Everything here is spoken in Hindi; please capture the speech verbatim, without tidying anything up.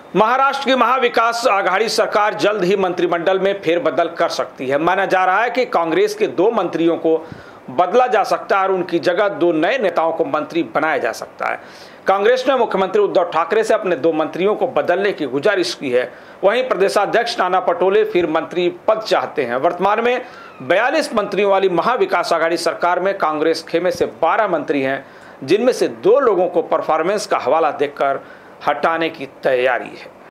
महाराष्ट्र की महाविकास आघाड़ी सरकार जल्द ही मंत्रिमंडल में फेरबदल कर सकती है। माना जा रहा है कि कांग्रेस के दो मंत्रियों को बदला जा सकता है और उनकी जगह दो नए नेताओं को मंत्री बनाया जा सकता है। कांग्रेस ने मुख्यमंत्री उद्धव ठाकरे से अपने दो मंत्रियों को बदलने की गुजारिश की है। वहीं प्रदेशाध्यक्ष नाना पटोले फिर मंत्री पद चाहते हैं। वर्तमान में बयालीस मंत्रियों वाली महाविकास आघाड़ी सरकार में कांग्रेस खेमे से बारह मंत्री हैं, जिनमें से दो लोगों को परफॉर्मेंस का हवाला देकर हटाने की तैयारी है।